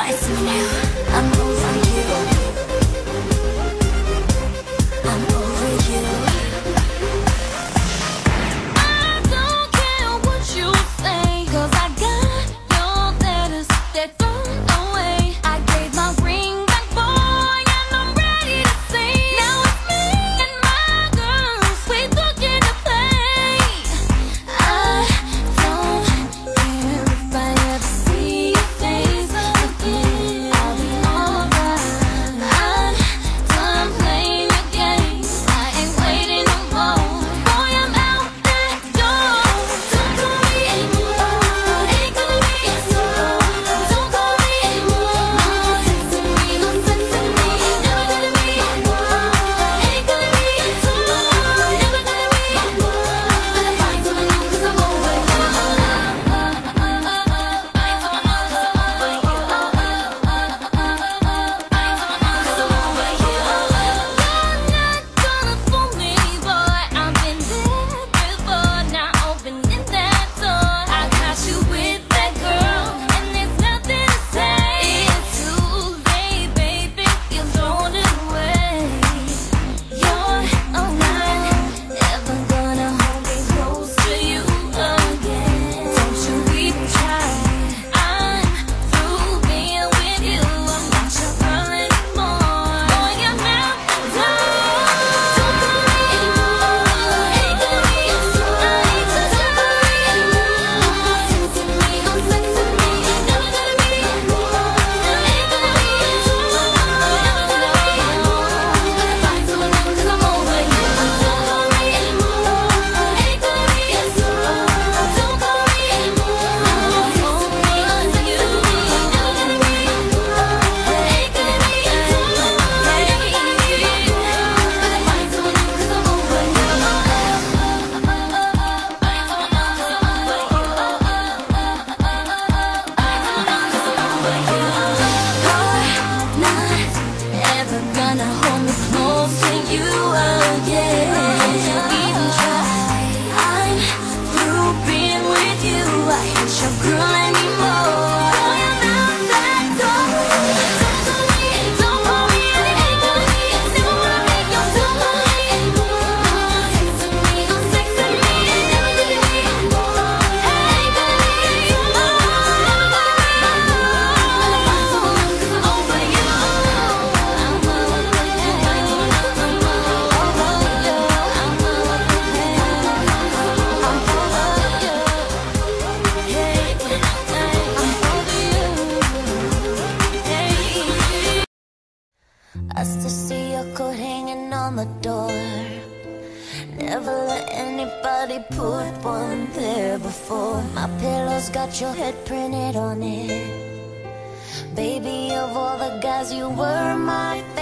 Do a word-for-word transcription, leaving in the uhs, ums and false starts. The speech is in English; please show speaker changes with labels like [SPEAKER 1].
[SPEAKER 1] fights with you. I'm over you. I'm over you. I don't care what you say, 'cause I got your letters that thrown away. I gave my ring back, boy, and I'm ready to say, now it's me and my girls, we looking to play. I don't care if I ever see your face again. I'll be alright. I'm done playing your games. I ain't waiting no more. Boy, I'm out that door. Don't call me anymore. Ain't gonna be a solo. Don't call me anymore. No texting me, no texting me. Never gonna be a more. Ain't gonna be a solo. Never gonna be a more. Better find someone new, 'cause I'm over you. I still see your coat hanging on the door. Never let anybody put one there before. My pillow's got your head printed on it. Baby, of all the guys, you were my